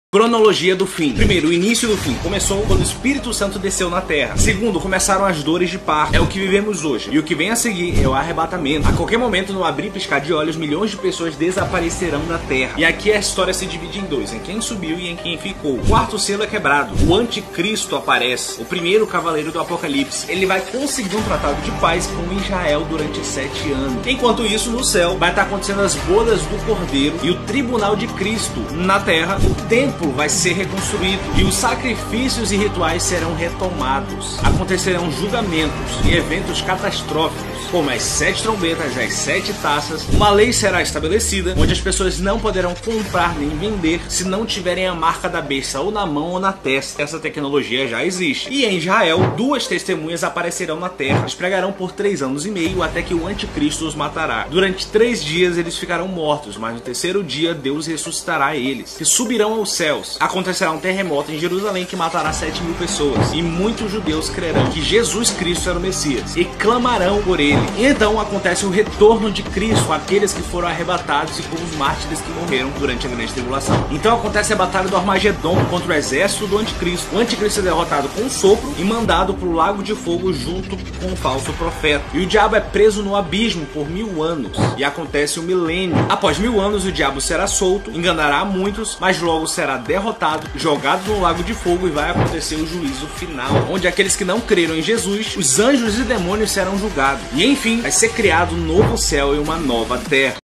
Cronologia do fim. Primeiro, o início do fim. Começou quando o Espírito Santo desceu na terra. Segundo, começaram as dores de parto. É o que vivemos hoje. E o que vem a seguir é o arrebatamento. A qualquer momento, no abrir e piscar de olhos, milhões de pessoas desaparecerão da terra. E aqui a história se divide em dois, em quem subiu e em quem ficou. O quarto selo é quebrado. O anticristo aparece. O primeiro cavaleiro do Apocalipse. Ele vai conseguir um tratado de paz com Israel durante 7 anos. Enquanto isso, no céu, vai estar acontecendo as bodas do Cordeiro e o tribunal de Cristo. Na terra, o templo vai ser reconstruído e os sacrifícios e rituais serão retomados. Acontecerão julgamentos e eventos catastróficos, como as 7 trombetas, as 7 taças. Uma lei será estabelecida onde as pessoas não poderão comprar nem vender se não tiverem a marca da besta ou na mão ou na testa. Essa tecnologia já existe. E em Israel, 2 testemunhas aparecerão na terra. Eles pregarão por 3 anos e meio até que o anticristo os matará. Durante 3 dias eles ficarão mortos, mas no 3º dia Deus ressuscitará eles, que subirão aos céus. Acontecerá um terremoto em Jerusalém que matará 7.000 pessoas, e muitos judeus crerão que Jesus Cristo era o Messias e clamarão por ele. E então acontece o retorno de Cristo àqueles que foram arrebatados e com os mártires que morreram durante a grande tribulação. Então acontece a batalha do Armagedon contra o exército do anticristo. O anticristo é derrotado com um sopro e mandado para o lago de fogo junto com o falso profeta. E o diabo é preso no abismo por 1000 anos. E acontece o milênio. Após 1000 anos o diabo será solto, enganará muitos, mas logo será derrotado, jogado no lago de fogo, e vai acontecer o juízo final, onde aqueles que não creram em Jesus, os anjos e demônios serão julgados. E enfim, vai ser criado um novo céu e uma nova terra.